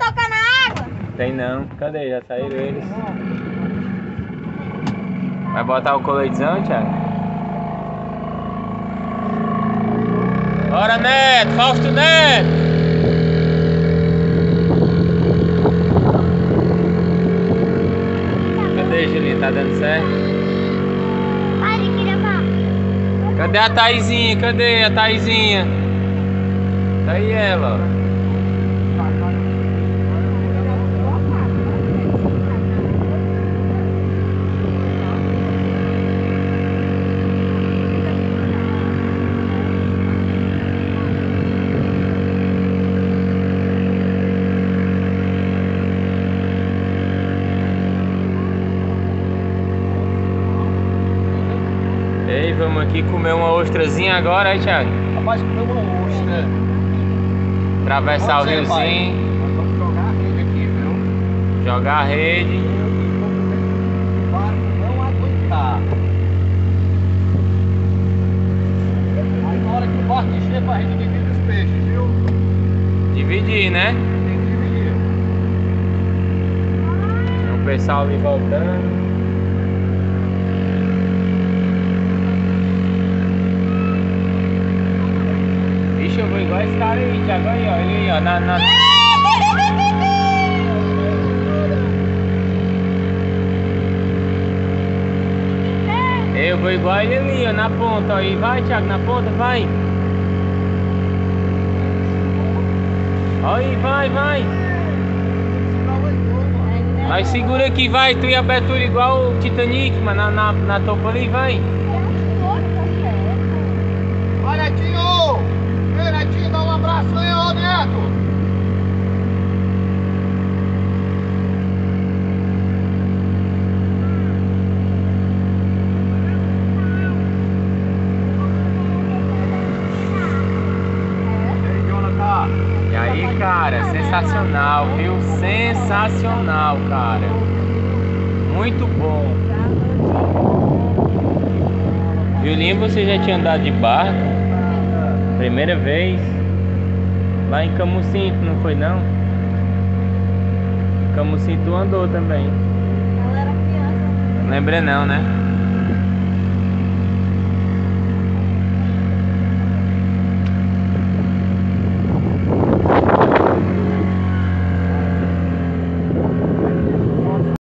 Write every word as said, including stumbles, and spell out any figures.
tocar na água? Tem não. Cadê? Já saíram eles. Vai botar o coletezão, Thiago? Bora, Neto! Fausto Neto! Cadê, Julinha? Tá dando certo? Pare, queria falar. Cadê a Taizinha? Cadê a Taizinha? Tá aí ela, ó. Ei, vamos aqui comer uma ostrazinha agora, aí, Thiago? Rapaz, comer uma ostra. Atravessar o Pode ser, riozinho. Nós vamos jogar a rede aqui, viu? Jogar a rede. Para não aguentar. Aí na hora que o barco encher, a gente divide os peixes, viu? Dividir, né? Tem que dividir. O pessoal ali voltando. Vixe, eu vou igual esse cara aí, Thiago, aí, ó, ele aí, ó, na, na... Eu vou igual ele ali, ó, na ponta, ó, e vai, Thiago, na ponta, vai. Ó aí, vai, vai. Aí segura aqui, vai, tu e a Betula igual o Titanic, mano, na, na, na topa ali, vai. Vai, Netinho! Ei, Netinho, dá um abraço aí, ô Neto! Ei, Jonathan! E aí, cara, sensacional, viu? Sensacional, cara. Muito bom. Julinho, você já tinha andado de barco? Primeira vez? Lá em Camusim, não foi não? Camusim tu andou também. Ela era criança. Não lembra não, né?